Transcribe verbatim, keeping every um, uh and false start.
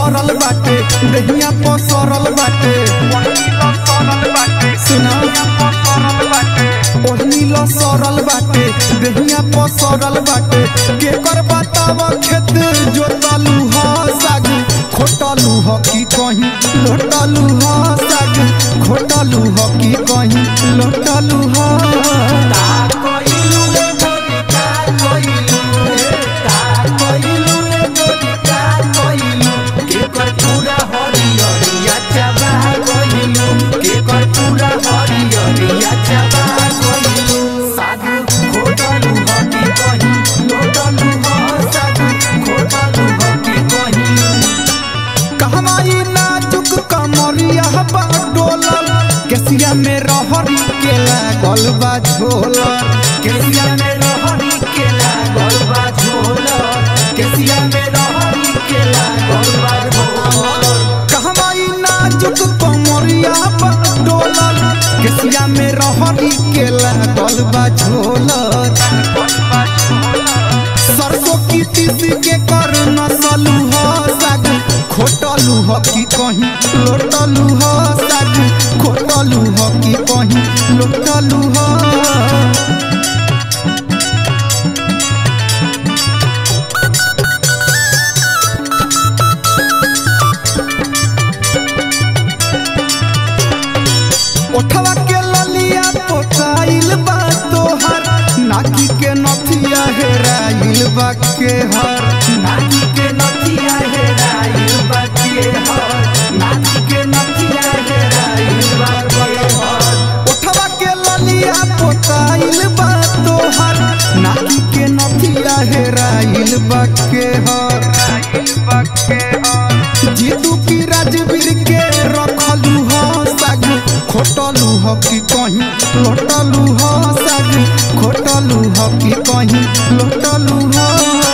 सरल बाटे दहिया पर सरल बाटे सुना ओढ़नी लो सरल बाटे दहिया पर सरल बाटे के कर बताव खेत जोतलू ह साग खोटलू ह की कहीं लोटलू ह साग खोटलू ह की कहीं लोटलू ह केसिया में रहरी के लागल बा झोलर केसिया में रहरी के लागल बा झोलर केसिया में रहरी के लागल बा झोलर कहवा ई नाजुक कमरिया पर डोलर केसिया में रहरी के लागल बा झोलर सरसों की तीसी के कर नसलू ह साग खोटलू ह की कहीं लोटलू ह साग खोटलू ह की कहीं लोटलू ह ओठवा के ललिया पोटाइल बा तोहर नाकी के नथिया हेराइल बा के हर नाकी के नथिया हेराइल बा के हर नाकी के नथिया हेराइल बा के हर ओठवा के ललिया पोटाइल बा तोहर नाकी के नथिया हेराइल बा के हर जीतू की राजवीर के रखलू ह साग खोटलू ह की कहीं लोटलू ह साग खोटलू ह की कहीं लोटलू ह।